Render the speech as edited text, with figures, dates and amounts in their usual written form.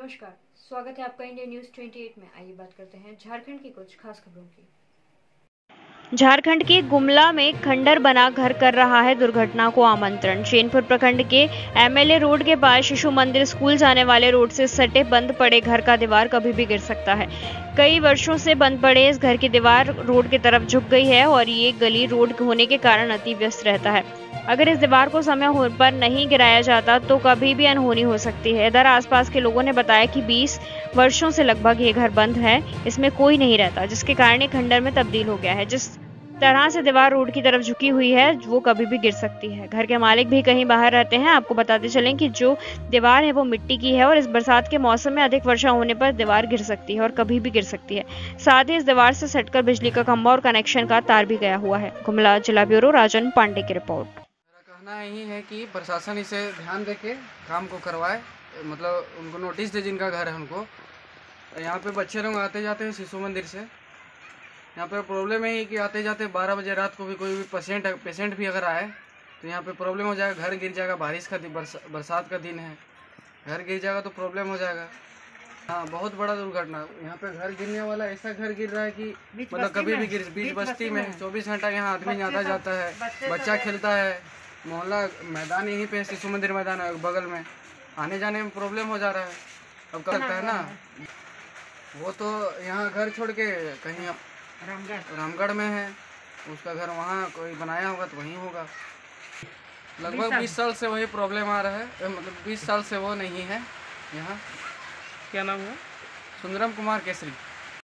नमस्कार, स्वागत है आपका इंडिया न्यूज 28 में। आइए बात करते हैं झारखंड की कुछ खास खबरों की। झारखंड के गुमला में खंडर बना घर कर रहा है दुर्घटना को आमंत्रण। चैनपुर प्रखंड के एमएलए रोड के पास शिशु मंदिर स्कूल जाने वाले रोड से सटे बंद पड़े घर का दीवार कभी भी गिर सकता है। कई वर्षों से बंद पड़े इस घर की दीवार रोड की तरफ झुक गई है और ये गली रोड होने के कारण अति व्यस्त रहता है। अगर इस दीवार को समय पर नहीं गिराया जाता तो कभी भी अनहोनी हो सकती है। इधर आसपास के लोगों ने बताया कि 20 वर्षों से लगभग ये घर बंद है, इसमें कोई नहीं रहता, जिसके कारण ये खंडर में तब्दील हो गया है। जिस तरह से दीवार रोड की तरफ झुकी हुई है वो कभी भी गिर सकती है। घर के मालिक भी कहीं बाहर रहते हैं। आपको बताते चलें कि जो दीवार है वो मिट्टी की है और इस बरसात के मौसम में अधिक वर्षा होने पर दीवार गिर सकती है और कभी भी गिर सकती है। साथ ही इस दीवार से सटकर बिजली का खंभा और कनेक्शन का तार भी गया हुआ है। गुमला जिला ब्यूरो राजन पांडे की रिपोर्ट। मेरा कहना यही है कि प्रशासन इसे ध्यान दे के काम को करवाए, मतलब उनको नोटिस दे जिनका घर है उनको। यहाँ पे बच्चे लोग आते जाते हैं शिशु मंदिर से। यहाँ पे प्रॉब्लम है कि आते जाते 12 बजे रात को भी कोई भी पेशेंट भी अगर आए तो यहाँ पे प्रॉब्लम हो जाएगा। घर गिर जाएगा, बारिश का बरसात का दिन है, घर गिर जाएगा तो प्रॉब्लम हो जाएगा। हाँ, बहुत बड़ा दुर्घटना। यहाँ पे घर गिरने वाला ऐसा घर गिर रहा है कि मतलब कभी भी गिर, बीच बस्ती में 24 घंटा यहाँ आदमी आता जाता है, बच्चा खेलता है, मोहल्ला मैदान यहीं पे शिशु मंदिर मैदान है बगल में, आने जाने में प्रॉब्लम हो जा रहा है। अब क्या लगता है ना, वो तो यहाँ घर छोड़ के कहीं रामगढ़ में है, उसका घर वहाँ कोई बनाया होगा तो वहीं होगा। लगभग 20 साल से वही प्रॉब्लम आ रहा है, मतलब 20 साल से वो नहीं है यहाँ। क्या नाम है? सुंदरम कुमार केसरी।